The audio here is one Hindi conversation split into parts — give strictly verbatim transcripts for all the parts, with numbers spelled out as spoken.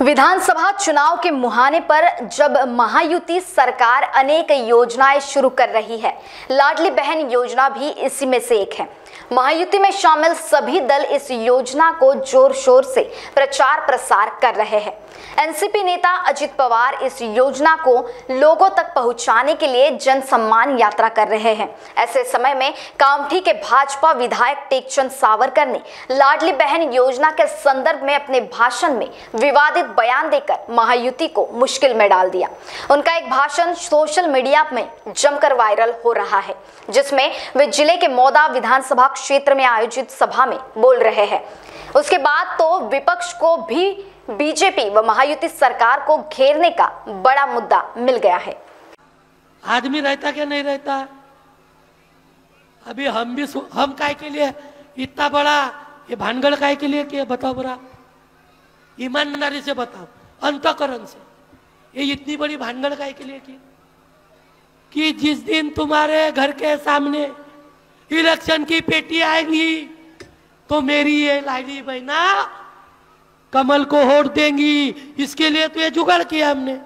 विधानसभा चुनाव के मुहाने पर जब महायुति सरकार अनेक योजनाएं शुरू कर रही है, लाडली बहन योजना भी इसी में से एक है। महायुति में शामिल सभी दल इस योजना को जोर शोर से प्रचार प्रसार कर रहे हैं। एनसीपी नेता अजित पवार इस योजना को लोगों तक पहुंचाने के लिए जन सम्मान यात्रा कर रहे हैं। ऐसे समय में कामठी के भाजपा विधायक टेकचंद सावरकर ने लाडली बहन योजना के संदर्भ में अपने भाषण में विवादित बयान देकर महायुति को मुश्किल में डाल दिया। उनका एक भाषण सोशल मीडिया में जमकर वायरल हो रहा है, जिसमें वे जिले के मौदा विधानसभा क्षेत्र में आयोजित सभा में बोल रहे हैं। उसके बाद तो विपक्ष को भी बीजेपी व महायुति सरकार को घेरने का बड़ा मुद्दा मिल गया है। आदमी रहता क्या नहीं रहता? अभी हम भी हम काय के लिए इतना बड़ा ये भानगढ़ काय के लिए किया? बताओ बरा, ईमानदारी से बताओ, अंतःकरण से, ये इतनी बड़ी भानगढ़ काय के लिए की कि जिस दिन तुम्हारे घर के सामने इलेक्शन की पेटी आएंगी तो मेरी ये लाडली बहना कमल को वोट देंगी। इसके लिए तो ये जुगाड़ किया हमने।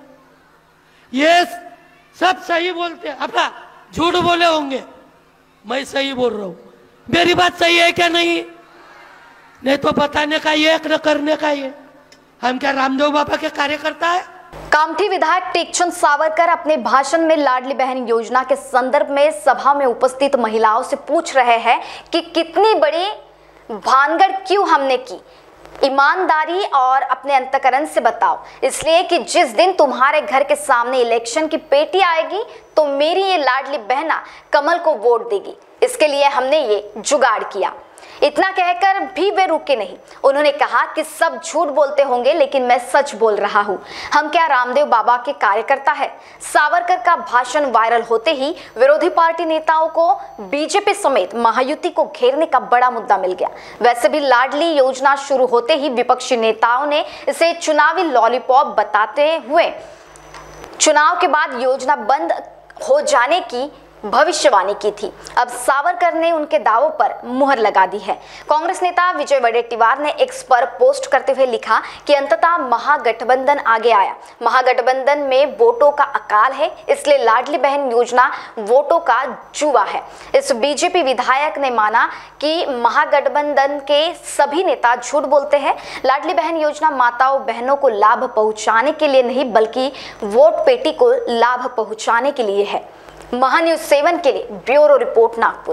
ये सब सही बोलते, अपना झूठ बोले होंगे, मैं सही बोल रहा हूं। मेरी बात सही है क्या? नहीं नहीं तो बताने का ये, न करने का ये। हम क्या रामदेव बाबा के कार्यकर्ता है? कामठी विधायक टेकचंद सावरकर अपने भाषण में लाडली बहन योजना के संदर्भ में सभा में उपस्थित महिलाओं से पूछ रहे हैं कि कितनी बड़ी भानगढ़ क्यों हमने की, ईमानदारी और अपने अंतःकरण से बताओ। इसलिए कि जिस दिन तुम्हारे घर के सामने इलेक्शन की पेटी आएगी तो मेरी ये लाडली बहना कमल को वोट देगी। इसके लिए हमने ये जुगाड़ किया। इतना कहकर भी वे रुके नहीं। उन्होंने कहा कि सब झूठ बोलते होंगे, लेकिन मैं सच बोल रहा हूं। हम क्या रामदेव बाबा के कार्यकर्ता है? सावरकर का भाषण वायरल होते ही विरोधी पार्टी नेताओं को बीजेपी समेत महायुति को घेरने का बड़ा मुद्दा मिल गया। वैसे भी लाडली योजना शुरू होते ही विपक्षी नेताओं ने इसे चुनावी लॉलीपॉप बताते हुए चुनाव के बाद योजना बंद हो जाने की भविष्यवाणी की थी। अब सावरकर ने उनके दावों पर मुहर लगा दी है। कांग्रेस नेता विजय वडेट्टीवार ने एक्स पर पोस्ट करते हुए लिखा कि अंततः महागठबंधन आगे आया। महागठबंधन में वोटों का अकाल है, इसलिए लाडली बहन योजना वोटों का जुआ है। इस बीजेपी विधायक ने माना कि महागठबंधन के सभी नेता झूठ बोलते हैं। लाडली बहन योजना माताओं बहनों को लाभ पहुंचाने के लिए नहीं, बल्कि वोट पेटी को लाभ पहुंचाने के लिए है। महान्यूज सेवन के लिए ब्यूरो रिपोर्ट, नागपुर।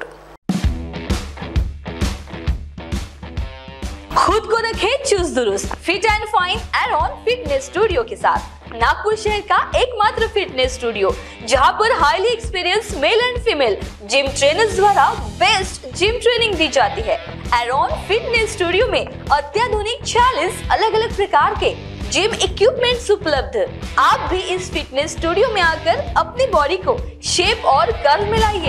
खुद को रखें चुस्त दुरुस्त, fit and fine Aaron fitness studio के साथ। नागपुर शहर का एकमात्र फिटनेस स्टूडियो जहां पर highly experience male and female gym trainers द्वारा बेस्ट जिम ट्रेनिंग दी जाती है। एरॉन फिटनेस स्टूडियो में अत्याधुनिक चालीस अलग अलग प्रकार के जिम इक्विपमेंट्स उपलब्ध। आप भी इस फिटनेस स्टूडियो में आकर अपनी बॉडी को शेप और कर्व में लाइए।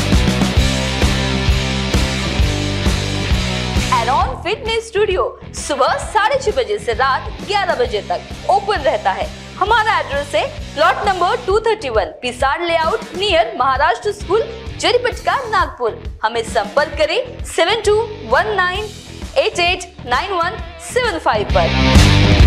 एरॉन फिटनेस स्टूडियो सुबह साढ़े छह बजे से रात ग्यारह बजे तक ओपन रहता है। हमारा एड्रेस है प्लॉट नंबर दो सौ इकतीस, पिसाड़ layout near Maharashtra school, Jaripatka, Nagpur. हमें संपर्क करें seven two one nine eight eight nine one seven five पर।